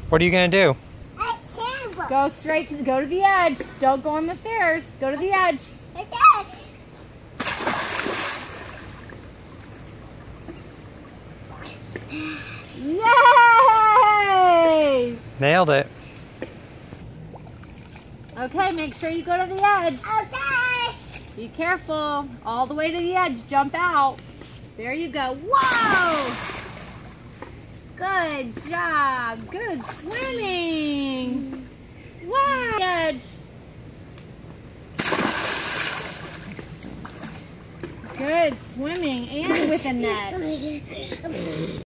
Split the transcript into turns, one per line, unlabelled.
What are you gonna do?
Go straight go to the edge. Don't go on the stairs. Go to the edge. Yay!
Nailed it.
Okay, make sure you go to the edge.
Okay.
Be careful. All the way to the edge. Jump out. There you go. Whoa! Good job. Good swimming. Wow. Edge. Good swimming and with a net.